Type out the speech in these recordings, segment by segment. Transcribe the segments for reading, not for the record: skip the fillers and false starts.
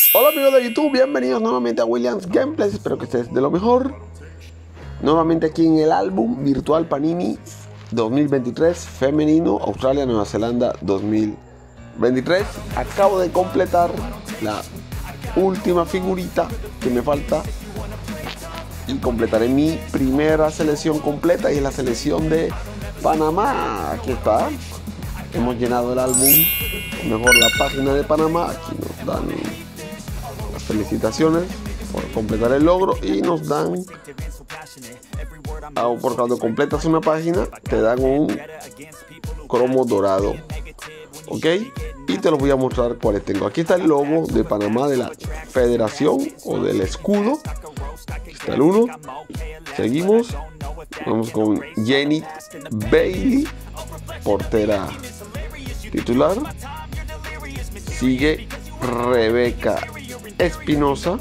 Hola amigos de YouTube, bienvenidos nuevamente a Williams Gameplays, espero que estés de lo mejor. Nuevamente aquí en el álbum virtual Panini 2023 femenino, Australia, Nueva Zelanda 2023. Acabo de completar la última figurita que me falta y completaré mi primera selección completa, y es la selección de Panamá. Aquí está, hemos llenado el álbum, o mejor la página de Panamá. Aquí nos dan las felicitaciones por completar el logro y nos dan, por cuando completas una página te dan un cromo dorado, ok, y te los voy a mostrar cuáles tengo. Aquí está el logo de Panamá, de la federación o del escudo. Aquí está el 1. Seguimos, vamos con Jenny Bailey, portera titular. Sigue Rebeca Espinosa,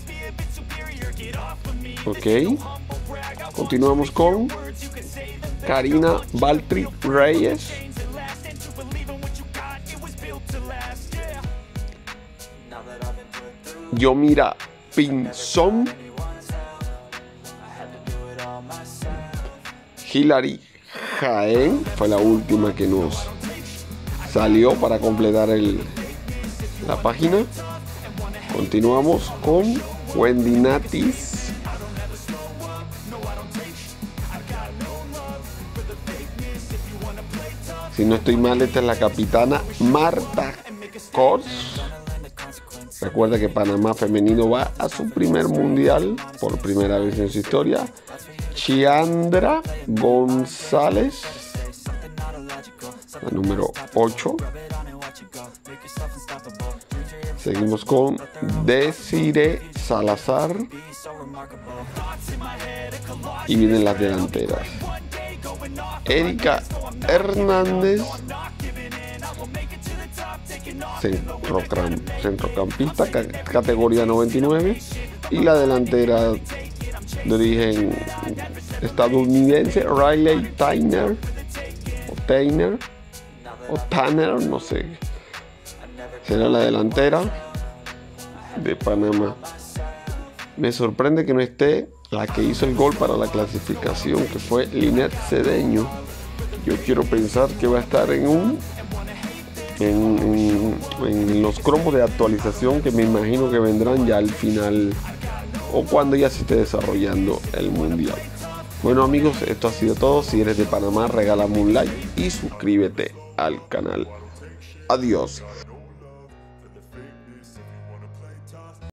ok. Continuamos con Karina Baltri Reyes, Yomira Pinzón, Hilary Jaén, fue la última que nos salió para completar la página. Continuamos con Wendy Natis, si no estoy mal, esta es la capitana Marta Kors. Recuerda que Panamá femenino va a su primer mundial por primera vez en su historia. Chiandra González, la número 8. Seguimos con Desiree Salazar y vienen las delanteras. Erika Hernández, centrocampista, categoría 99, y la delantera de origen estadounidense, Riley Tanner, no sé, será la delantera de Panamá. Me sorprende que no esté la que hizo el gol para la clasificación, que fue Linet Cedeño. Yo quiero pensar que va a estar en los cromos de actualización, que me imagino que vendrán ya al final o cuando ya se esté desarrollando el mundial. Bueno amigos, esto ha sido todo. Si eres de Panamá, regálame un like y suscríbete al canal. Adiós.